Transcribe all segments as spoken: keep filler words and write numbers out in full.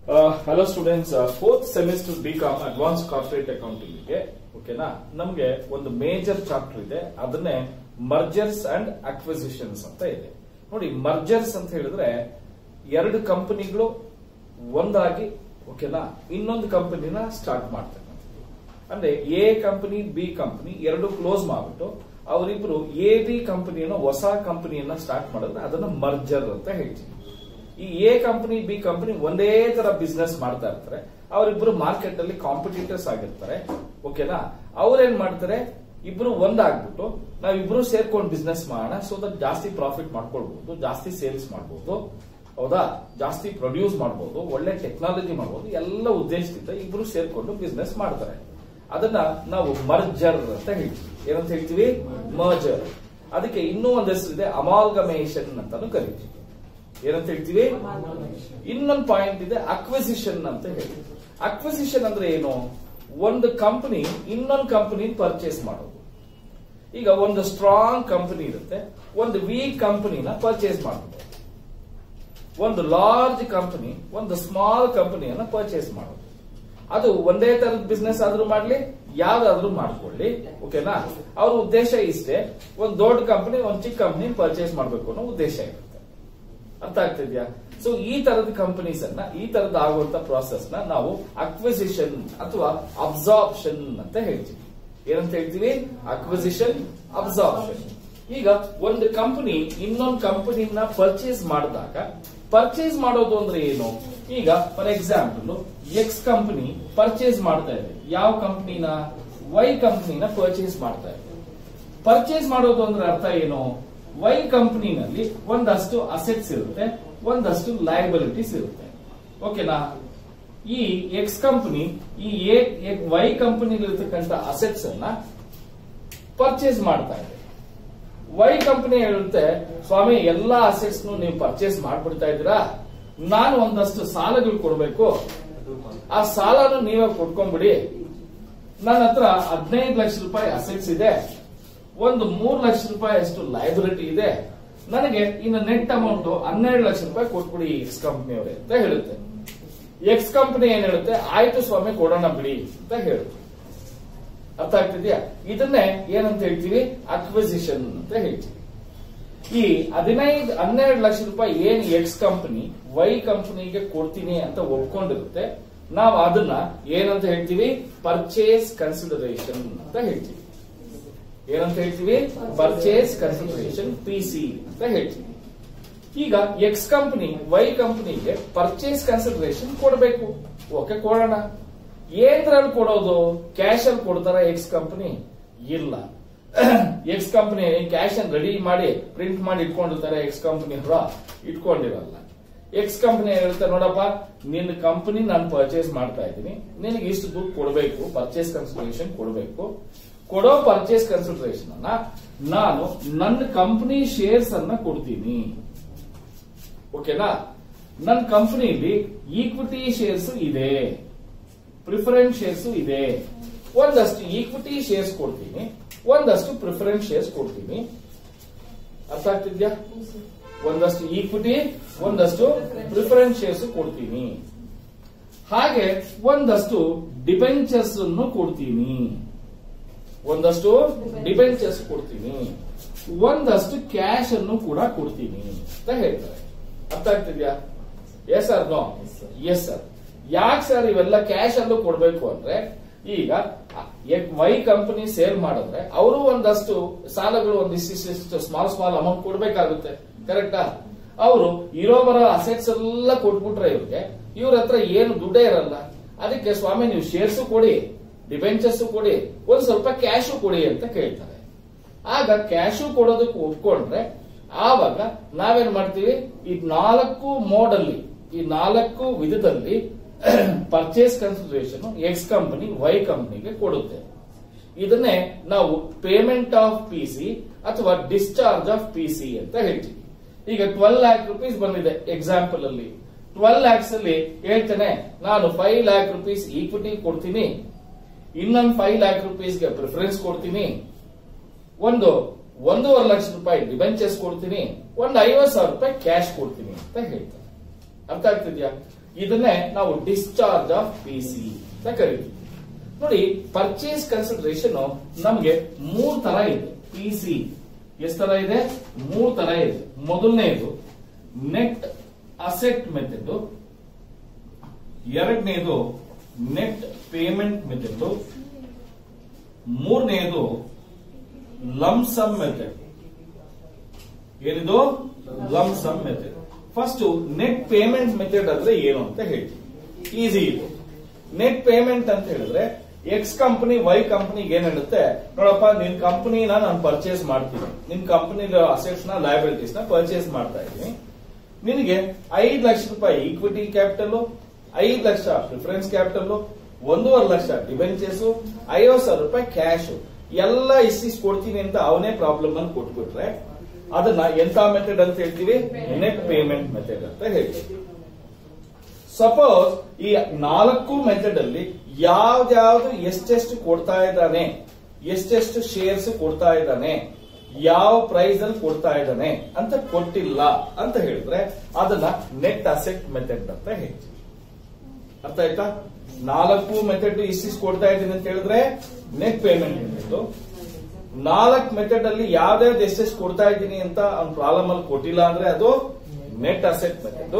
Hello students, fourth semester B com advance corporate accounting ಗೆ ಓಕೆನಾ ನಮ್ಗೆ ಒಂದು ಮೇಜರ್ ಚಾಪ್ಟರ್ ಇದೆ. ಅದನ್ನೇ ಮರ್ಜರ್ಸ್ ಅಂಡ್ ಅಕ್ವಿಸಿಷನ್ಸ್ ಅಂತ ಇದೆ. ನೋಡಿ, ಮರ್ಜರ್ಸ್ ಅಂತ ಹೇಳಿದ್ರೆ ಎರಡು ಕಂಪನಿಗಳು ಒಂದಾಗಿ ಓಕೆನಾ ಇನ್ನೊಂದು ಕಂಪನಿನ ಸ್ಟಾರ್ಟ್ ಮಾಡ್ತಾರೆ. ಅಂದ್ರೆ ಎ ಕಂಪನಿ ಬಿ ಕಂಪನಿ ಎರಡು ಕ್ಲೋಸ್ ಮಾಡ್ಬಿಟ್ಟು ಅವರಿಬ್ರು ಎ ಬಿ ಕಂಪನಿಯನ್ನು ಹೊಸ ಕಂಪನಿಯನ್ನ ಸ್ಟಾರ್ಟ್ ಮಾಡಿದ್ರೆ ಅದನ್ನ ಮರ್ಜರ್ ಅಂತ ಹೇಳ್ತೀವಿ. ಈ ಎ ಕಂಪನಿ ಬಿ ಕಂಪನಿ ಒಂದೇ ತರ ಬಿಸ್ನೆಸ್ ಮಾಡ್ತಾ ಇರ್ತಾರೆ. ಅವರಿಬ್ರು ಮಾರ್ಕೆಟ್ ಅಲ್ಲಿ ಕಾಂಪಿಟೇಟರ್ಸ್ ಆಗಿರ್ತಾರೆ. ಓಕೆನಾ, ಅವ್ರೇನ್ ಮಾಡ್ತಾರೆ, ಇಬ್ರು ಒಂದಾಗ್ಬಿಟ್ಟು ನಾವಿಬ್ರು ಸೇರ್ಕೊಂಡು ಬಿಸ್ನೆಸ್ ಮಾಡೋಣ, ಸೊ ದಟ್ ಜಾಸ್ತಿ ಪ್ರಾಫಿಟ್ ಮಾಡ್ಕೊಳ್ಬಹುದು, ಜಾಸ್ತಿ ಸೇಲ್ಸ್ ಮಾಡಬಹುದು, ಹೌದಾ, ಜಾಸ್ತಿ ಪ್ರೊಡ್ಯೂಸ್ ಮಾಡಬಹುದು, ಒಳ್ಳೆ ಟೆಕ್ನಾಲಜಿ ಮಾಡಬಹುದು, ಎಲ್ಲ ಉದ್ದೇಶದಿಂದ ಇಬ್ರು ಸೇರ್ಕೊಂಡು ಬಿಸ್ನೆಸ್ ಮಾಡ್ತಾರೆ. ಅದನ್ನ ನಾವು ಮರ್ಜರ್ ಅಂತ ಹೇಳ್ತೀವಿ. ಏನಂತ ಹೇಳ್ತೀವಿ? ಮರ್ಜರ್. ಅದಕ್ಕೆ ಇನ್ನೂ ಒಂದು ಹೆಸರು ಇದೆ, ಅಮಾಲ್ಗಮೇಷನ್ ಅಂತಾನು ಕರಿತೀವಿ. ಏನಂತ ಹೇಳ್ತೀವಿ? ಇನ್ನೊಂದು ಪಾಯಿಂಟ್ ಇದೆ, ಅಕ್ವಿಸಿಷನ್ ಅಂತ ಹೇಳ್ತೀವಿ. ಅಕ್ವಿಸಿಷನ್ ಅಂದ್ರೆ ಏನು? ಒಂದು ಕಂಪನಿ ಇನ್ನೊಂದು ಕಂಪನಿ ಪರ್ಚೇಸ್ ಮಾಡೋದು. ಈಗ ಒಂದು ಸ್ಟ್ರಾಂಗ್ ಕಂಪನಿ ಇರುತ್ತೆ, ಒಂದು ವೀಕ್ ಕಂಪನಿನ ಪರ್ಚೇಸ್ ಮಾಡಬಹುದು. ಒಂದು ಲಾರ್ಜ್ ಕಂಪನಿ ಒಂದು ಸ್ಮಾಲ್ ಕಂಪನಿಯನ್ನ ಪರ್ಚೇಸ್ ಮಾಡೋದು. ಅದು ಒಂದೇ ತರದ ಬಿಸ್ನೆಸ್ ಆದ್ರೂ ಮಾಡ್ಲಿ, ಯಾವ್ದಾದ್ರೂ ಮಾಡ್ಕೊಳ್ಳಿ. ಓಕೆನಾ, ಅವ್ರ ಉದ್ದೇಶ ಇಷ್ಟೇ, ಒಂದು ದೊಡ್ಡ ಕಂಪನಿ ಒಂದು ಚಿಕ್ಕ ಕಂಪನಿ ಪರ್ಚೇಸ್ ಮಾಡಬೇಕು ಅನ್ನೋ ಉದ್ದೇಶ ಇರುತ್ತೆ. ಅರ್ಥ ಆಗ್ತಿದ್ಯಾ? ಸೊ ಈ ತರದ ಕಂಪನೀಸ್ ಅನ್ನ, ಈ ತರದ ಆಗುವಂತ ಪ್ರಾಸೆಸ್ ನ ನಾವು ಅಕ್ವಿಸಿಷನ್ ಅಥವಾ ಅಬ್ಸಾರ್ಪ್ಷನ್ ಅಂತ ಹೇಳ್ತೀವಿ. ಏನಂತ ಹೇಳ್ತೀವಿ? Acquisition, absorption. ಈಗ ಒಂದು ಕಂಪನಿ ಇನ್ನೊಂದು ಕಂಪನಿನ ಪರ್ಚೇಸ್ ಮಾಡಿದಾಗ, ಪರ್ಚೇಸ್ ಮಾಡೋದು ಅಂದ್ರೆ ಏನು? ಈಗ for example X company purchase ಮಾಡ್ತಾ ಇದೆ ಯಾವ ಕಂಪನಿನ? ವೈ ಕಂಪನಿನ ಪರ್ಚೇಸ್ ಮಾಡ್ತಾ ಇದೆ. ಪರ್ಚೇಸ್ ಮಾಡೋದು ಅಂದ್ರೆ ಅರ್ಥ ಏನು? ವೈ ಕಂಪನಿನಲ್ಲಿ ಒಂದಷ್ಟು ಅಸೆಟ್ಸ್ ಇರುತ್ತೆ, ಒಂದಷ್ಟು ಲಯಬಿಲಿಟೀಸ್ ಇರುತ್ತೆ. ಓಕೆನಾ, ಈ ಎಕ್ಸ್ ಕಂಪನಿ ಈ ವೈ ಕಂಪನಿಲಿರ್ತಕ್ಕಂಥ ಅಸೆಟ್ಸ್ ಅನ್ನ ಪರ್ಚೇಸ್ ಮಾಡ್ತಾ ಇದೆ. ವೈ ಕಂಪನಿ ಹೇಳುತ್ತೆ, ಸ್ವಾಮಿ ಎಲ್ಲಾ ಅಸೆಟ್ಸ್ ನೀವು ಪರ್ಚೇಸ್ ಮಾಡ್ಬಿಡ್ತಾ ಇದ್ದೀರಾ, ನಾನು ಒಂದಷ್ಟು ಸಾಲಗಳು ಕೊಡಬೇಕು, ಆ ಸಾಲನು ನೀವೇ ಕೊಟ್ಕೊಂಡ್ಬಿಡಿ. ನನ್ನ ಹತ್ರ ಹದಿನೈದು ಲಕ್ಷ ರೂಪಾಯಿ ಅಸೆಟ್ಸ್ ಇದೆ, ಒಂದು ಮೂರು ಲಕ್ಷ ರೂಪಾಯಿ ಅಷ್ಟು ಲಯಬಿಲಿಟಿ ಇದೆ, ನನಗೆ ಇನ್ನು ನೆಟ್ ಅಮೌಂಟ್ ಹನ್ನೆರಡು ಲಕ್ಷ ರೂಪಾಯಿ ಕೊಟ್ಬಿಡಿ ಎಕ್ಸ್ ಕಂಪನಿಯವರೇ ಅಂತ ಹೇಳುತ್ತೆ. ಎಕ್ಸ್ ಕಂಪನಿ ಏನ್ ಹೇಳುತ್ತೆ, ಆಯ್ತು ಸ್ವಾಮಿ ಕೊಡೋಣ ಬಿಡಿ ಅಂತ ಹೇಳುತ್ತೆ. ಅರ್ಥ ಆಗ್ತಿದ್ಯಾ? ಇದನ್ನೇ ಏನಂತ ಹೇಳ್ತೀವಿ? ಅಕ್ವಿಸಿಷನ್ ಅಂತ ಹೇಳ್ತೀವಿ. ಈ ಹದಿನೈದು ಹನ್ನೆರಡು ಲಕ್ಷ ರೂಪಾಯಿ ಏನ್ ಎಕ್ಸ್ ಕಂಪನಿ ವೈ ಕಂಪನಿಗೆ ಕೊಡ್ತೀನಿ ಅಂತ ಒಪ್ಕೊಂಡಿರುತ್ತೆ, ನಾವು ಅದನ್ನ ಏನಂತ ಹೇಳ್ತೀವಿ? ಪರ್ಚೇಸ್ ಕನ್ಸಿಡರೇಷನ್ ಅಂತ ಹೇಳ್ತೀವಿ. ಏನಂತ ಹೇಳ್ತೀವಿ? ಪರ್ಚೇಸ್ ಕನ್ಸಿಡರೇಷನ್, ಪಿ ಸಿ ಅಂತ ಹೇಳ್ತೀವಿ. ಈಗ ಎಕ್ಸ್ ಕಂಪನಿ ವೈ ಕಂಪನಿಗೆ ಪರ್ಚೇಸ್ ಕನ್ಸಿಡರೇಷನ್ ಕೊಡಬೇಕು. ಓಕೆ, ಕೊಡೋಣ. ಏನ್ರಲ್ಲಿ ಕೊಡೋದು? ಕ್ಯಾಶ್ ಅಲ್ಲಿ ಕೊಡ್ತಾರ ಎಕ್ಸ್ ಕಂಪನಿ? ಇಲ್ಲ. ಎಕ್ಸ್ ಕಂಪನಿ ಕ್ಯಾಶ್ ಅನ್ನು ರೆಡಿ ಮಾಡಿ ಪ್ರಿಂಟ್ ಮಾಡಿ ಇಟ್ಕೊಂಡಿರ್ತಾರೆ, ಎಕ್ಸ್ ಕಂಪನಿ ಹೊರ ಇಟ್ಕೊಂಡಿರಲ್ಲ. ಎಕ್ಸ್ ಕಂಪನಿ ಹೇಳ್ತಾರೆ, ನೋಡಪ್ಪ ನಿನ್ನ ಕಂಪನಿ ನಾನು ಪರ್ಚೇಸ್ ಮಾಡ್ತಾ ಇದ್ದೀನಿ, ನಿನಗೆ ಇಷ್ಟು ದುಡ್ಡು ಕೊಡಬೇಕು, ಪರ್ಚೇಸ್ ಕನ್ಸಿಡರೇಷನ್ ಕೊಡಬೇಕು. ಕೊಡೋ ಪರ್ಚೇಸ್ ಕನ್ಸಿಡರೇಷನ್ ಅನ್ನ ನಾನು ನನ್ನ ಕಂಪನಿ ಶೇರ್ಸ್ ಅನ್ನ ಕೊಡ್ತೀನಿ. ಓಕೆನಾ, ನನ್ನ ಕಂಪನಿಯಲ್ಲಿ ಈಕ್ವಿಟಿ ಶೇರ್ಸ್ ಇದೆ, ಪ್ರಿಫರೆನ್ಸ್ ಶೇರ್ಸ್ ಇದೆ. ಒಂದಷ್ಟು ಈಕ್ವಿಟಿ ಶೇರ್ಸ್ ಕೊಡ್ತೀನಿ, ಒಂದಷ್ಟು ಪ್ರಿಫರೆನ್ಸ್ ಶೇರ್ಸ್ ಕೊಡ್ತೀನಿ. ಅರ್ಥ ಆಗ್ತಿದ್ಯಾ? ಒಂದಷ್ಟು ಈಕ್ವಿಟಿ, ಒಂದಷ್ಟು ಪ್ರಿಫರೆನ್ಸ್ ಶೇರ್ಸ್ ಕೊಡ್ತೀನಿ. ಹಾಗೆ ಒಂದಷ್ಟು ಡಿಬೆಂಚರ್ಸ್ ಅನ್ನು ಕೊಡ್ತೀನಿ, ಒಂದಷ್ಟು ಡಿಬೆಂಚರ್ಸ್ ಕೊಡ್ತೀನಿ, ಒಂದಷ್ಟು ಕ್ಯಾಶ್ ಅನ್ನು ಕೂಡ ಕೊಡ್ತೀನಿ ಅಂತ ಹೇಳ್ತಾರೆ. ಅರ್ಥ ಆಗ್ತಿದ್ಯಾ? Yes sir, no? Yes sir. ಯಾಕೆ ಸರ್ ಇವೆಲ್ಲ ಕ್ಯಾಶ್ ಅಲ್ಲೂ ಕೊಡ್ಬೇಕು ಅಂದ್ರೆ, ಈಗ ವೈ ಕಂಪನಿ ಸೇಲ್ ಮಾಡಿದ್ರೆ ಅವರು ಒಂದಷ್ಟು ಸಾಲಗಳು ಒಂದಿಷ್ಟು ಸ್ಮಾಲ್ ಸ್ಮಾಲ್ ಅಮೌಂಟ್ ಕೊಡ್ಬೇಕಾಗುತ್ತೆ. ಕರೆಕ್ಟಾ? ಅವರು ಇರೋ ಬರೋ ಅಸೆಟ್ಸ್ ಎಲ್ಲ ಕೊಟ್ಬಿಟ್ರೆ ಇವ್ರಿಗೆ ಇವ್ರ ಹತ್ರ ಏನು ದುಡ್ಡೇ ಇರಲ್ಲ. ಅದಕ್ಕೆ ಸ್ವಾಮಿ ನೀವು ಶೇರ್ಸ್ ಕೊಡಿ, ಡಿಬೆಂಚರ್ಸ್ ಕೊಡಿ, ಒಂದ್ ಸ್ವಲ್ಪ ಕ್ಯಾಶು ಕೊಡಿ ಅಂತ ಕೇಳ್ತಾರೆ. ಆಗ ಕ್ಯಾಶು ಕೊಡೋದಕ್ಕೆ ಒಪ್ಕೊಂಡ್ರೆ ಆವಾಗ ನಾವೇನ್ ಮಾಡ್ತೀವಿ? ಈ ನಾಲ್ಕು ಮೋಡ್ ಅಲ್ಲಿ, ಈ ನಾಲ್ಕು ವಿಧದಲ್ಲಿ purchase consideration X company Y ಕಂಪನಿಗೆ ಕೊಡುತ್ತೆ. ಇದನ್ನೇ ನಾವು ಪೇಮೆಂಟ್ ಆಫ್ ಪಿ ಸಿ ಅಥವಾ ಡಿಸ್ಚಾರ್ಜ್ ಆಫ್ ಪಿ ಸಿ ಅಂತ ಹೇಳ್ತೀವಿ. ಈಗ ಟ್ವೆಲ್ ಲ್ಯಾಕ್ ರುಪೀಸ್ ಬಂದಿದೆ ಎಕ್ಸಾಂಪಲ್ ಅಲ್ಲಿ. ಟ್ವೆಲ್ ಲ್ಯಾಕ್ಸ್ ಅಲ್ಲಿ ಹೇಳ್ತೇನೆ, ನಾನು ಫೈವ್ ಲ್ಯಾಕ್ ರುಪೀಸ್ ಈಕ್ವಿಟಿ ಕೊಡ್ತೀನಿ, ಇನ್ನೊಂದು ಫೈವ್ ಲ್ಯಾಕ್ ರುಪೀಸ್ಗೆ ಪ್ರಿಫರೆನ್ಸ್ ಕೊಡ್ತೀನಿ, ಒಂದು ಒಂದೂವರೆ ಲಕ್ಷ ರೂಪಾಯಿ ಡಿಬೆಂಚರ್ಸ್ ಕೊಡ್ತೀನಿ, ಒಂದು ಐವತ್ತು ಸಾವಿರ ರೂಪಾಯಿ ಕ್ಯಾಶ್ ಕೊಡ್ತೀನಿ ಅಂತ ಹೇಳ್ತಾರೆ. ಅರ್ಥ ಆಗ್ತಿದ್ಯಾ? ಇದನ್ನೇ ನಾವು ಡಿಸ್ಚಾರ್ಜ್ ಆಫ್ ಪಿ ಸಿ ಅಂತ ಕರಿತೀವಿ. ನೋಡಿ, ಪರ್ಚೇಸ್ ಕನ್ಸಿಡರೇಷನ್ ನಮಗೆ ಮೂರ್ ತರ ಇದೆ. ಪಿ ಸಿ ಎಷ್ಟು ತರ ಇದೆ? ಮೂರ್ ತರ ಇದೆ. ಮೊದಲನೇದು ನೆಟ್ ಅಸೆಟ್ ಮೆಥಡ್, ಎರಡನೇದು ನೆಟ್ ಪೇಮೆಂಟ್ ಮೆಥಡ್, ಮೂರನೇದು ಲಂಸಮ್ ಮೆಥಡ್. ಏನಿದು? Lump sum method. First net payment method ಅಂದ್ರೆ ಏನು ಅಂತ ಹೇಳ್ತೀವಿ. ಈಸಿ ಇದು. ನೆಟ್ ಪೇಮೆಂಟ್ ಅಂತ ಹೇಳಿದ್ರೆ ಎಕ್ಸ್ ಕಂಪನಿ ವೈ ಕಂಪನಿಗೆ ಏನ್ ಹೇಳುತ್ತೆ, ನೋಡಪ್ಪ ನಿನ್ ಕಂಪನಿನ ನಾನು ಪರ್ಚೇಸ್ ಮಾಡ್ತೀನಿ, ನಿನ್ ಕಂಪನಿ ಅಸೆಟ್ಸ್ ನ ಲಯಬಿಲಿಟೀಸ್ ನ ಪರ್ಚೇಸ್ ಮಾಡ್ತಾ ಇದ್ದೀನಿ, ನಿನಗೆ ಐದು ಲಕ್ಷ ರೂಪಾಯಿ ಈಕ್ವಿಟಿ ಕ್ಯಾಪಿಟಲ್, ಐದು ಲಕ್ಷ ಪ್ರಿಫರೆನ್ಸ್ ಕ್ಯಾಪಿಟಲ್, ಒಂದೂವರೆ ಲಕ್ಷ ಡಿಬೆಂಚರ್ಸ್, ಐವತ್ತು ಸಾವಿರ ರೂಪಾಯಿ ಕ್ಯಾಶ್ ಎಲ್ಲ ಇಸ್ಟಿಸ್ ಕೊಡ್ತೀನಿ ಅಂತ ಅವನೇ ಪ್ರಾಬ್ಲಮ್ ಅನ್ನು ಕೊಟ್ಬಿಟ್ರೆ ಅದನ್ನ ಎಂತ ಮೆಥಡ್ ಅಂತ ಹೇಳ್ತೀವಿ? ನೆಟ್ ಪೇಮೆಂಟ್ ಮೆಥಡ್ ಅಂತ ಹೇಳ್ತೀವಿ. ಸಪೋಸ್ ಈ ನಾಲ್ಕು ಮೆಥಡ್ ಅಲ್ಲಿ ಯಾವ್ದಾವ್ದು ಎಷ್ಟೆಷ್ಟು ಕೊಡ್ತಾ ಇದ್ದಾನೆ, ಎಷ್ಟೆಷ್ಟು ಶೇರ್ಸ್ ಕೊಡ್ತಾ ಇದ್ದಾನೆ, ಯಾವ ಪ್ರೈಸ್ ಅಲ್ಲಿ ಕೊಡ್ತಾ ಇದ್ದಾನೆ ಅಂತ ಕೊಟ್ಟಿಲ್ಲ ಅಂತ ಹೇಳಿದ್ರೆ ಅದನ್ನ ನೆಟ್ ಅಸೆಟ್ ಮೆಥಡ್ ಅಂತ ಹೇಳ್ತೀವಿ. ಅರ್ಥ ಆಯ್ತಾ? ನಾಲ್ಕು ಮೆಥಡ್ ಇಷ್ಟಿಷ್ಟು ಕೊಡ್ತಾ ಇದ್ದೀನಿ ಅಂತ ಹೇಳಿದ್ರೆ ನೆಟ್ ಪೇಮೆಂಟ್ ಮೆಥಡ್. ನಾಲ್ಕು ಮೆಥಡ್ ಅಲ್ಲಿ ಯಾವ್ದಾವ್ದು ಎಷ್ಟೆಷ್ಟು ಕೊಡ್ತಾ ಇದ್ದೀನಿ ಅಂತ ಅವ್ನ ಪ್ರಾಬ್ಲಮ್ ಅಲ್ಲಿ ಕೊಟ್ಟಿಲ್ಲ ಅಂದ್ರೆ ಅದು ನೆಟ್ ಅಸೆಟ್ ಮೆಥಡ್.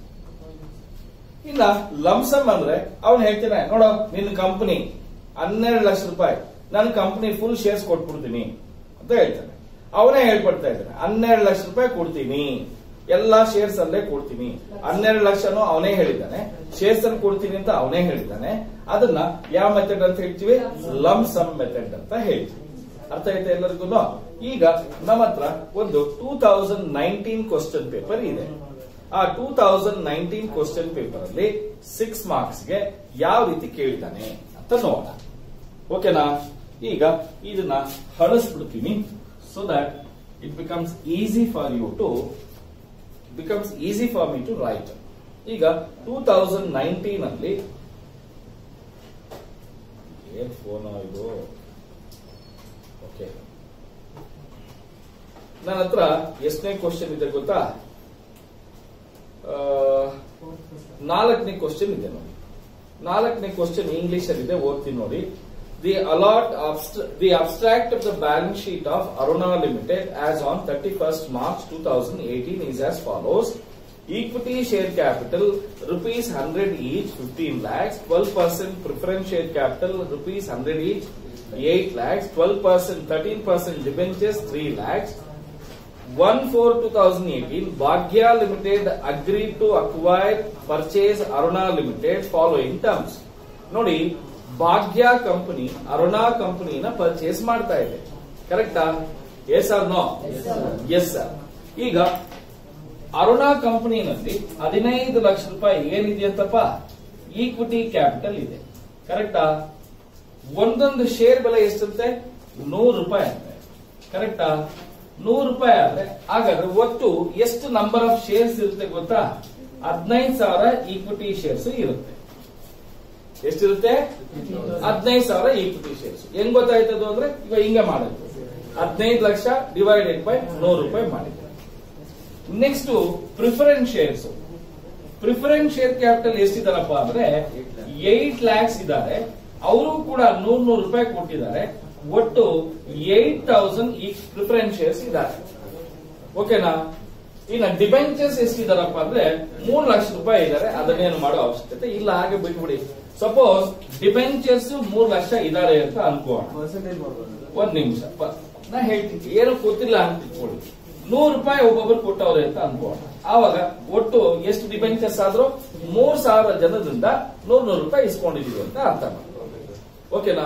ಇನ್ನ ಲಂಸಮ್ ಅಂದ್ರೆ ಅವನು ಹೇಳ್ತಾನೆ, ನೋಡೋ ನಿನ್ನ ಕಂಪನಿ ಹನ್ನೆರಡು ಲಕ್ಷ ರೂಪಾಯಿ, ನನ್ನ ಕಂಪನಿ ಫುಲ್ ಶೇರ್ಸ್ ಕೊಟ್ಬಿಡ್ತೀನಿ ಅಂತ ಹೇಳ್ತಾನೆ. ಅವನೇ ಹೇಳ್ಕೊಡ್ತಾ ಇದ್ದಾನೆ, ಹನ್ನೆರಡು ಲಕ್ಷ ರೂಪಾಯಿ ಕೊಡ್ತೀನಿ, ಎಲ್ಲಾ ಶೇರ್ಸ್ ಅಲ್ಲೇ ಕೊಡ್ತೀನಿ. ಹನ್ನೆರಡು ಲಕ್ಷನೂ ಅವನೇ ಹೇಳಿದ್ದಾನೆ, ಶೇರ್ಸ್ ಅಲ್ಲಿ ಕೊಡ್ತೀನಿ ಅಂತ ಅವನೇ ಹೇಳಿದ್ದಾನೆ. ಅದನ್ನ ಯಾವ ಮೆಥಡ್ ಅಂತ ಹೇಳ್ತೀವಿ? ಲಂಸಮ್ ಮೆಥಡ್ ಅಂತ ಹೇಳ್ತೀವಿ. ಅರ್ಥ ಆಯ್ತಾ ಎಲ್ಲರಿಗೂ? ಈಗ ನಮ್ಮ ಹತ್ರ ಒಂದು two thousand nineteen question paper ಇದೆ. ಆ two thousand nineteen question paper ಅಲ್ಲಿ ಸಿಕ್ಸ್ ಮಾರ್ಕ್ಸ್ ಗೆ ಯಾವ ರೀತಿ ಕೇಳಿದ್ದಾನೆ ಅಂತ ನೋಡೋಣ. ಓಕೆನಾ? ಈಗ ಇದನ್ನ ಹಳಿಸ್ಬಿಡ್ತೀನಿ, so that it becomes easy for you to becomes easy for me to write. ಈಗ ಟೂ ತೌಸಂಡ್ ನೈನ್ಟೀನ್ ಅಲ್ಲಿ ಏನ್ ಫೋನ್ ಇದು? ಓಕೆ, ನನ್ನ ಹತ್ರ ಎಷ್ಟನೇ ಕ್ವಶನ್ ಇದೆ ಗೊತ್ತಾ? ನಾಲ್ಕನೇ ಕ್ವಶನ್ ಇದೆ ನೋಡಿ. ನಾಲ್ಕನೇ ಕ್ವಶನ್ ಇಂಗ್ಲಿಷ್ ಅಲ್ಲಿ ಇದೆ, ಓದ್ತೀನಿ ನೋಡಿ. The allot the abstract of the balance sheet of Aruna limited as on thirty first March two thousand eighteen is as follows. Equity share capital rupees one hundred each fifteen lakhs, twelve percent preference share capital rupees one hundred each eight lakhs, twelve percent thirteen percent debentures three lakhs. one four twenty eighteen Bhagya Limited agreed to acquire purchase Aruna Limited following terms. ನೋಡಿ, ಭಾಗ್ಯ company Aruna ಕಂಪನಿನ purchase ಮಾಡ್ತಾ ಇದೆ. ಕರೆಕ್ಟಾ? Yes or no? Yes sir. ಈಗ ಅರುಣಾ ಕಂಪನಿನಲ್ಲಿ ಹದಿನೈದು ಲಕ್ಷ ರೂಪಾಯಿ ಏನಿದೆಯಂತಪ್ಪ? Equity capital ಇದೆ. ಕರೆಕ್ಟಾ? ಒಂದೊಂದು ಶೇರ್ ಬೆಲೆ ಎಷ್ಟಂತೆ? ನೂರು ರೂಪಾಯಿ ಅಂತೆ. ಕರೆಕ್ಟಾ? ನೂರು ರೂಪಾಯಿ ಆದ್ರೆ ಹಾಗಾದ್ರೆ ಒಟ್ಟು ಎಷ್ಟು ನಂಬರ್ ಆಫ್ ಶೇರ್ಸ್ ಇರುತ್ತೆ ಗೊತ್ತಾ? ಹದಿನೈದು ಸಾವಿರ ಈಕ್ವಿಟಿ ಶೇರ್ಸ್ ಇರುತ್ತೆ. ಎಷ್ಟಿರುತ್ತೆ? ಹದಿನೈದು ಸಾವಿರ ಈಕ್ವಿಟಿ ಶೇರ್ಸ್. ಹೆಂಗ್ ಗೊತ್ತಾಯ್ತದು ಅಂದ್ರೆ ಇವಾಗ ಹಿಂಗೆ ಮಾಡೋದು, ಹದಿನೈದು ಲಕ್ಷ ಡಿವೈಡೆಡ್ ಬೈ ನೂರು ರೂಪಾಯಿ ಮಾಡಿದ್ರೆ. Next preference shares. Preference share capital ಎಷ್ಟಿದಾರಪ್ಪ ಅಂದ್ರೆ ಏಟ್ ಲ್ಯಾಕ್ಸ್ ಇದ್ದಾರೆ. ಅವರು ಕೂಡ ನೂರ್ ನೂರು ರೂಪಾಯಿ ಕೊಟ್ಟಿದ್ದಾರೆ. ಒಟ್ಟು ಏಟ್ ತೌಸಂಡ್ ಈ ಪ್ರಿಫರೆನ್ಸ್ ಶೇರ್ಸ್ ಇದ್ದಾರೆ. ಓಕೆನಾ? ಇನ್ನ ಡಿಬೆಂಚರ್ಸ್ ಎಷ್ಟಿದಾರಪ್ಪ ಅಂದ್ರೆ ಮೂರ್ ಲಕ್ಷ ರೂಪಾಯಿ ಇದ್ದಾರೆ. ಅದನ್ನೇನು ಮಾಡೋ ಅವಶ್ಯಕತೆ ಇಲ್ಲ, ಹಾಗೆ ಬಿಟ್ಬಿಡಿ. ಸಪೋಸ್ ಡಿಬೆಂಚರ್ಸ್ ಮೂರ್ ಲಕ್ಷ ಇದ್ದಾರೆ ಅಂತ ಅನ್ಕೋಣ. ಒಂದ್ ನಿಮಿಷ ನಾ ಹೇಳ್ತೀನಿ, ಏನು ಗೊತ್ತಿಲ್ಲ ಅಂತ ಇಟ್ಕೊಳ್ಳಿ. ನೂರು ರೂಪಾಯಿ ಒಬ್ಬೊಬ್ರು ಕೊಟ್ಟವ್ರೆ ಅಂತ ಅನ್ಕೋಣ. ಆವಾಗ ಒಟ್ಟು ಎಷ್ಟು ಡಿಬೆಂಚರ್ಸ್ ಆದ್ರೂ ಮೂರ್ ಸಾವಿರ ಜನದಿಂದ ನೂರ್ ನೂರು ರೂಪಾಯಿ ಇಸ್ಕೊಂಡಿದೀವಿ ಅಂತ ಅರ್ಥ ಮಾಡ್ಕೊಳ್ಳಿ. ಓಕೆನಾ?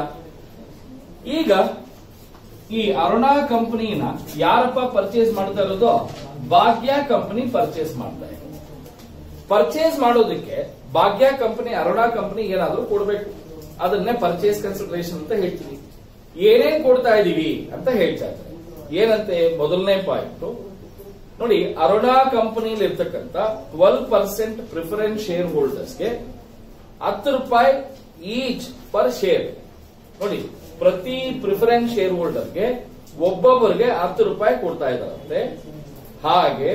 ಈಗ ಈ ಅರುಣಾ ಕಂಪನಿನ ಯಾರಪ್ಪ ಪರ್ಚೇಸ್ ಮಾಡ್ತಾ ಇರೋದು? ಭಾಗ್ಯ ಕಂಪನಿ ಪರ್ಚೇಸ್ ಮಾಡ್ತಾ ಇದೆ. ಪರ್ಚೇಸ್ ಮಾಡೋದಕ್ಕೆ ಭಾಗ್ಯ ಕಂಪನಿ ಅರುಣಾ ಕಂಪನಿ ಏನಾದ್ರೂ ಕೊಡ್ಬೇಕು. ಅದನ್ನೇ ಪರ್ಚೇಸ್ ಕನ್ಸಿಡರೇಷನ್ ಅಂತ ಹೇಳ್ತೀವಿ. ಏನೇನ್ ಕೊಡ್ತಾ ಇದೀವಿ ಅಂತ ಹೇಳ್ತಾ ಇದ್ದಾರೆ. ಏನಂತೆ? ಮೊದಲನೇ ಪಾಯಿಂಟ್ ನೋಡಿ, ಅರುಣಾ ಕಂಪನಿಯಲ್ಲಿ ಇರ್ತಕ್ಕಂಥ ಟ್ವೆಲ್ವ್ ಪರ್ಸೆಂಟ್ ಪ್ರಿಫರೆನ್ಸ್ ಶೇರ್ ಹೋಲ್ಡರ್ಸ್ಗೆ ಹತ್ತು ರೂಪಾಯಿ ಈಚ್ ಪರ್ ಶೇರ್. ನೋಡಿ, ಪ್ರತಿ ಪ್ರಿಫರೆನ್ಸ್ ಶೇರ್ ಹೋಲ್ಡರ್ಗೆ ಒಬ್ಬೊಬ್ಬರಿಗೆ ಹತ್ತು ರೂಪಾಯಿ ಕೊಡ್ತಾ ಇದ್ದಾರಂತೆ. ಹಾಗೆ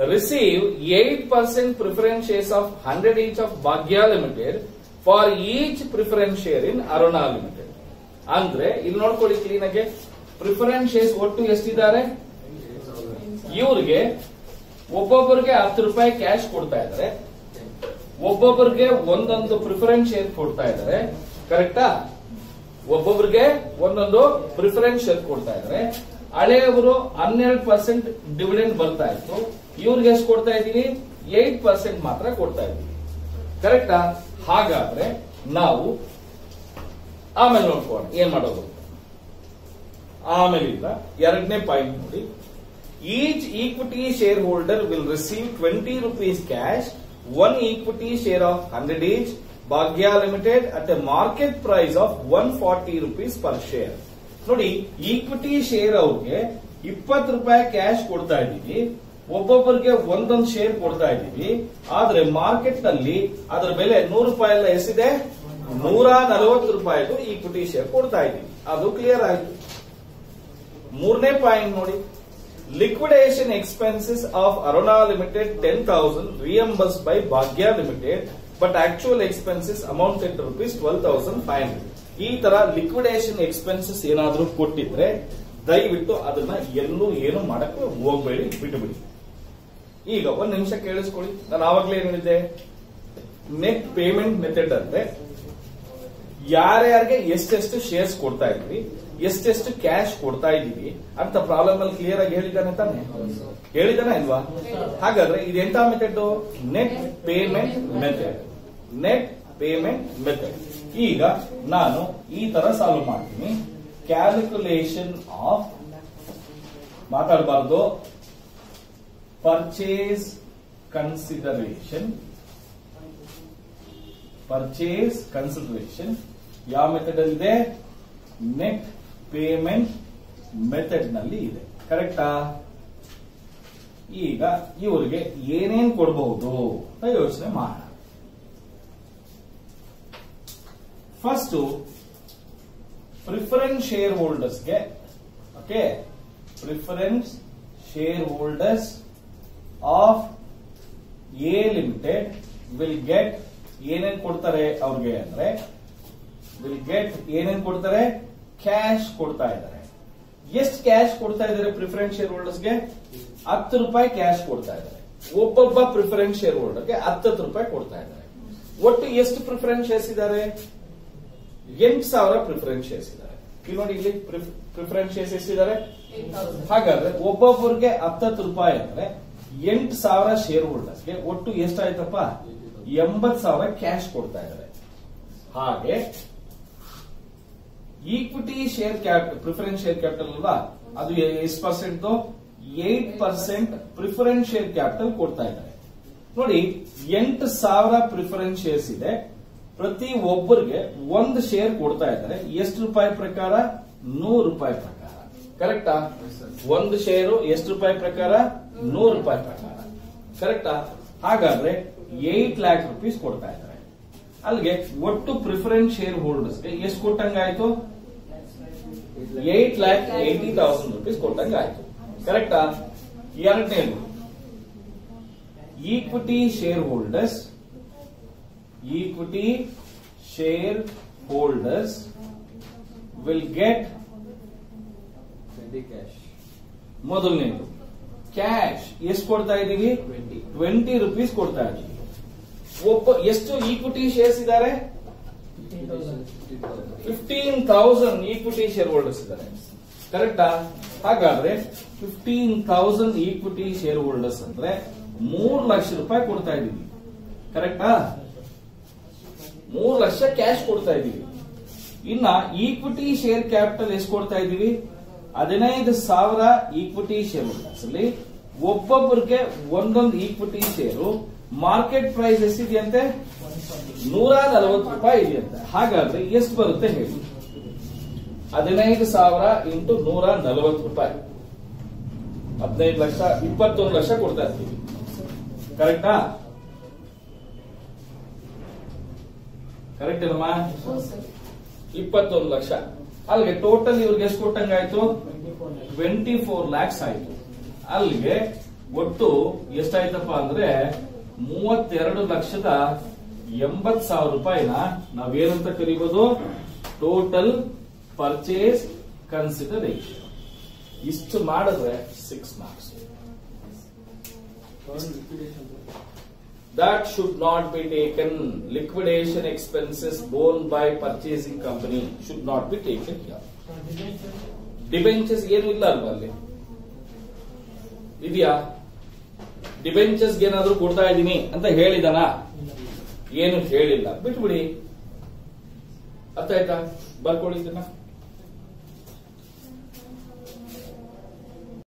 receive eight percent preference shares of one hundred each of Bhagya Limited for each preference share in Aruna Limited. ಅಂದ್ರೆ ಇಲ್ಲಿ ನೋಡ್ಕೊಳ್ಳಿ ಕ್ಲೀನ್ ಆಗಿ ಪ್ರಿಫರೆನ್ಸ್ ಶೇರ್ಸ್ ಒಟ್ಟು ಎಷ್ಟಿದ್ದಾರೆ, ಇವ್ರಿಗೆ ಒಬ್ಬೊಬ್ಬರಿಗೆ ಹತ್ತು ರೂಪಾಯಿ ಕ್ಯಾಶ್ ಕೊಡ್ತಾ ಇದ್ದಾರೆ, ಒಬ್ಬೊಬ್ಬರಿಗೆ ಒಂದೊಂದು ಪ್ರಿಫರೆನ್ಸ್ ಶೇರ್ ಕೊಡ್ತಾ ಇದ್ದಾರೆ. ಕರೆಕ್ಟಾ? ಒಬ್ಬೊಬ್ಬರಿಗೆ ಒಂದೊಂದು ಪ್ರಿಫರೆನ್ಸ್ ಶೇರ್ ಕೊಡ್ತಾ ಇದ್ದಾರೆ. ಹಳೆಯವರು ಹನ್ನೆರಡು ಪರ್ಸೆಂಟ್ ಡಿವಿಡೆಂಡ್ ಬರ್ತಾ ಇತ್ತು, ಇವ್ರಿಗೆ ಎಷ್ಟು ಕೊಡ್ತಾ ಇದೀವಿ, ಏಟ್ ಪರ್ಸೆಂಟ್ ಮಾತ್ರ ಕೊಡ್ತಾ ಇದೀವಿ. ಕರೆಕ್ಟಾ? ಹಾಗಾದ್ರೆ ನಾವು ಆಮೇಲೆ ನೋಡ್ಕೋಣ ಏನ್ ಮಾಡೋದು. ಆಮೇಲೆ ಈಗ ಎರಡನೇ ಪಾಯಿಂಟ್ ನೋಡಿ, each equity share holder will receive twenty rupees cash, one equity share of hundred each Bhagya limited at a market price of one forty rupees per share. ನೋಡಿ, ಈಕ್ವಿಟಿ ಶೇರ್ ಅವ್ರಿಗೆ ಇಪ್ಪತ್ತು ರೂಪಾಯಿ ಕ್ಯಾಶ್ ಕೊಡ್ತಾ ಇದ್ದೀವಿ, ಒಬ್ಬೊಬ್ಬರಿಗೆ ಒಂದೊಂದು ಶೇರ್ ಕೊಡ್ತಾ ಇದ್ದೀವಿ. ಆದ್ರೆ ಮಾರ್ಕೆಟ್ ನಲ್ಲಿ ಅದರ ಬೆಲೆ ನೂರು ರೂಪಾಯಿ ಎಲ್ಲ ಎಷ್ಟಿದೆ, ನೂರ ನಲವತ್ತು ರೂಪಾಯಿಗೂ ಈಕ್ವಿಟಿ ಶೇರ್ ಕೊಡ್ತಾ ಇದ್ದೀವಿ. ಅದು ಕ್ಲಿಯರ್ ಆಯ್ತು. ಮೂರನೇ ಪಾಯಿಂಟ್ ನೋಡಿ, liquidation expenses of Aruna limited ten thousand reimbursed by Bhagya limited but actual expenses amounted to rupees twelve thousand five hundred. ಈ ತರ ಲಿಕ್ವಿಡೇಷನ್ ಎಕ್ಸ್ಪೆನ್ಸಸ್ ಏನಾದ್ರೂ ಕೊಟ್ಟಿದ್ರೆ ದಯವಿಟ್ಟು ಅದನ್ನ ಎಲ್ಲೂ ಏನು ಮಾಡಕ್ಕೆ ಹೋಗ್ಬೇಡಿ, ಬಿಟ್ಟುಬಿಡಿ. ಈಗ ಒಂದ್ ನಿಮಿಷ ಕೇಳಿಸ್ಕೊಳ್ಳಿ. ನಾನು ಆವಾಗಲೇ ಏನ್ ಹೇಳಿದ್ದೆ, ನೆಟ್ ಪೇಮೆಂಟ್ ಮೆಥಡ್ ಅಂದ್ರೆ ಯಾರ್ಯಾರಿಗೆ ಎಷ್ಟೆಷ್ಟು ಶೇರ್ಸ್ ಕೊಡ್ತಾ ಇದ್ವಿ, ಎಷ್ಟೆಷ್ಟು ಕ್ಯಾಶ್ ಕೊಡ್ತಾ ಇದೀವಿ ಅಂತ ಪ್ರಾಬ್ಲಮ್ ಅಲ್ಲಿ ಕ್ಲಿಯರ್ ಆಗಿ ಹೇಳಿದಾನೆ ತಾನೆ, ಹೇಳಿದಾನೆ ಇಲ್ವಾ? ಹಾಗಾದ್ರೆ ಇದೆಂತ method, net payment method. Net payment method. ಈಗ ನಾನು ಈ ತರ ಸಾಲ್ವ್ ಮಾಡ್ತೀನಿ. ಕ್ಯಾಲ್ಕುಲೇಷನ್ ಆಫ್, ಮಾತಾಡಬಾರ್ದು, ಪರ್ಚೇಸ್ ಕನ್ಸಿಡರೇಷನ್. ಪರ್ಚೇಸ್ ಕನ್ಸಿಡರೇಷನ್ ಯಾವ ಮೆಥಡ್ ಅಲ್ಲಿ ಇದೆ, ನೆಟ್ ಪೇಮೆಂಟ್ ಮೆಥಡ್ ನಲ್ಲಿ ಇದೆ. ಕರೆಕ್ಟಾ? ಈಗ ಇವರಿಗೆ ಏನೇನ್ ಕೊಡಬಹುದು ಅಂತ ಯೋಚನೆ ಮಾಡೋಣ. ಫಸ್ಟ್ ಪ್ರಿಫರೆನ್ಸ್ ಶೇರ್ ಹೋಲ್ಡರ್ಸ್ಗೆ, okay, preference share holders of A limited will get ಏನೇನ್ ಕೊಡ್ತಾರೆ ಅವ್ರಿಗೆ ಅಂದ್ರೆ, ವಿಲ್ ಗೆಟ್ ಏನೇನ್ ಕೊಡ್ತಾರೆ, ಕ್ಯಾಶ್ ಕೊಡ್ತಾ ಇದ್ದಾರೆ. ಎಷ್ಟು ಕ್ಯಾಶ್ ಕೊಡ್ತಾ ಇದ್ದಾರೆ ಪ್ರಿಫರೆನ್ಸ್ ಶೇರ್ ಹೋಲ್ಡರ್ಸ್ಗೆ? ಹತ್ತು ರೂಪಾಯಿ ಕ್ಯಾಶ್ ಕೊಡ್ತಾ ಇದ್ದಾರೆ. ಒಬ್ಬೊಬ್ಬ ಪ್ರಿಫರೆನ್ಸ್ ಶೇರ್ ಹೋಲ್ಡರ್ಗೆ ಹತ್ತತ್ತು ರೂಪಾಯಿ ಕೊಡ್ತಾ ಇದ್ದಾರೆ. ಒಟ್ಟು ಎಷ್ಟು ಪ್ರಿಫರೆನ್ಸ್ ಶೇರ್ಸ್ ಇದ್ದಾರೆ? ಎಂಟು ಸಾವಿರ ಪ್ರಿಫರೆನ್ಸ್ ಶೇರ್ಸ್ ಇದ್ದಾರೆ. ಇಲ್ಲಿ ನೋಡಿ, ಇಲ್ಲಿ ಪ್ರಿಫರೆನ್ಸ್ ಶೇರ್ಸ್ ಎಷ್ಟಿದ್ದಾರೆ? ಹಾಗಾದ್ರೆ ಒಬ್ಬೊಬ್ಬರಿಗೆ ಹತ್ತತ್ತು ರೂಪಾಯಿ ಅಂದ್ರೆ ಎಂಟು ಸಾವಿರ ಶೇರ್ ಹೋಲ್ಡರ್ಸ್ಗೆ ಒಟ್ಟು ಎಷ್ಟಾಯ್ತಪ್ಪ? ಎಂಬತ್ ಸಾವಿರ ಕ್ಯಾಶ್ ಕೊಡ್ತಾ ಇದ್ದಾರೆ. ಹಾಗೆ equity share capital, preference share capital ಅಲ್ವಾ, ಅದು ಎಷ್ಟು percent? Eight percent preference share capital ಕೊಡ್ತಾ ಇದ್ದಾರೆ. ನೋಡಿ, ಎಂಟು ಸಾವಿರ ಪ್ರಿಫರೆನ್ಸ್ ಶೇರ್ಸ್ ಇದೆ, ಪ್ರತಿ ಒಬ್ಬರಿಗೆ ಒಂದು ಶೇರ್ ಕೊಡ್ತಾ ಇದ್ದಾರೆ. ಎಷ್ಟು ರೂಪಾಯಿ ಪ್ರಕಾರ? ನೂರು ರೂಪಾಯಿ ಪ್ರಕಾರ. ಕರೆಕ್ಟಾ? ಒಂದು ಶೇರು ಎಷ್ಟು ರೂಪಾಯಿ ಪ್ರಕಾರ? ನೂರು ರೂಪಾಯಿ ಪ್ರಕಾರ. ಕರೆಕ್ಟಾ? ಹಾಗಾದ್ರೆ ಏಟ್ ಲ್ಯಾಕ್ ರುಪೀಸ್ ಕೊಡ್ತಾ ಇದ್ದಾರೆ. ಅಲ್ಲಿಗೆ ಒಟ್ಟು ಪ್ರಿಫರೆನ್ಸ್ ಶೇರ್ ಹೋಲ್ಡರ್ಸ್ಗೆ ಎಷ್ಟು ಕೊಟ್ಟಂಗಾಯ್ತು? Eight lakh eighty thousand rupees ಕೊಟ್ಟಂಗಾಯ್ತು. ಕರೆಕ್ಟಾ? ಎರಡನೇದು, equity shareholders, equity shareholders will get cash. ಮೊದಲನೇದು ಕ್ಯಾಶ್ ಎಷ್ಟು ಕೊಡ್ತಾ ಇದೀವಿ? ಟ್ವೆಂಟಿ ರುಪೀಸ್ ಕೊಡ್ತಾ ಇದೀವಿ. ಒಬ್ಬ ಎಷ್ಟು ಈಕ್ವಿಟಿ ಶೇರ್ಸ್ ಇದ್ದಾರೆ? Fifteen thousand equity shareholders ಇದ್ದಾರೆ. ಕರೆಕ್ಟಾ? ಹಾಗಾದ್ರೆ fifteen thousand equity shareholders ಅಂದ್ರೆ ಮೂರು ಲಕ್ಷ ರೂಪಾಯಿ ಕೊಡ್ತಾ ಇದೀವಿ. ಕರೆಕ್ಟಾ? ಮೂರು ಲಕ್ಷ ಕ್ಯಾಶ್ ಕೊಡ್ತಾ ಇದೀವಿ. ಇನ್ನ ಈಕ್ವಿಟಿ ಶೇರ್ ಕ್ಯಾಪಿಟಲ್ ಎಷ್ಟು ಕೊಡ್ತಾ ಇದೀವಿ? ಹದಿನೈದು ಸಾವಿರ ಈಕ್ವಿಟಿ ಶೇರ್ ಹೋಲ್ಡರ್ಸ್ ಅಲ್ಲಿ ಒಬ್ಬೊಬ್ಬರಿಗೆ ಒಂದೊಂದು ಈಕ್ವಿಟಿ ಶೇರು ಮಾರ್ಕೆಟ್ ಪ್ರೈಸ್ ಎಷ್ಟಿದೆಯಂತೆ? ನೂರ ನಲವತ್ತು ರೂಪಾಯಿ ಇದೆಯಂತೆ. ಹಾಗಾದ್ರೆ ಎಷ್ಟು ಬರುತ್ತೆ ಹೇಳಿ? ಹದಿನೈದು ಸಾವಿರ ಇಂಟು ನೂರ ನಲವತ್ತು ರೂಪಾಯಿ, ಹದಿನೈದು ಲಕ್ಷ, ಇಪ್ಪತ್ತೊಂದು ಲಕ್ಷ ಕೊಡ್ತಾ ಇರ್ತೀವಿ. ಕರೆಕ್ಟಾ? ಕರೆಕ್ಟ್ ಏನಮ್ಮ? ಇಪ್ಪತ್ತೊಂದು ಲಕ್ಷ. ಅಲ್ಲಿಗೆ ಟೋಟಲ್ ಇವ್ರಿಗೆ ಎಷ್ಟು ಕೊಟ್ಟಂಗಾಯ್ತು? ಟ್ವೆಂಟಿ ಫೋರ್ ಲ್ಯಾಕ್ಸ್ ಆಯ್ತು. ಅಲ್ಲಿಗೆ ಒಟ್ಟು ಎಷ್ಟಾಯ್ತಪ್ಪ ಅಂದ್ರೆ ಮೂವತ್ತೆರಡು ಲಕ್ಷದ ಎಂಬತ್ ಸಾವಿರ ರೂಪಾಯಿನ ನಾವೇನಂತ ಕರಿಬಹುದು, ಟೋಟಲ್ ಪರ್ಚೇಸ್ ಕನ್ಸಿಡರೇಷನ್. ಇಷ್ಟು ಮಾಡಿದ್ರೆ six marks. That should not be taken. Liquidation expenses borne by purchasing company should not be taken here. Debentures ಏನು ಇಲ್ಲ ಅಲ್ವಾ ಅಲ್ಲಿ ಇದೆಯಾ? ಡಿಬೆಂಚರ್ಸ್ ಏನಾದ್ರೂ ಕೊಡ್ತಾ ಇದ್ದೀನಿ ಅಂತ ಹೇಳಿದಾನ? ಏನು ಹೇಳಿಲ್ಲ, ಬಿಟ್ಬಿಡಿ. ಅರ್ಥ ಆಯ್ತಾ? ಬರ್ಕೊಳ್ಳಿ ಇದನ್ನ.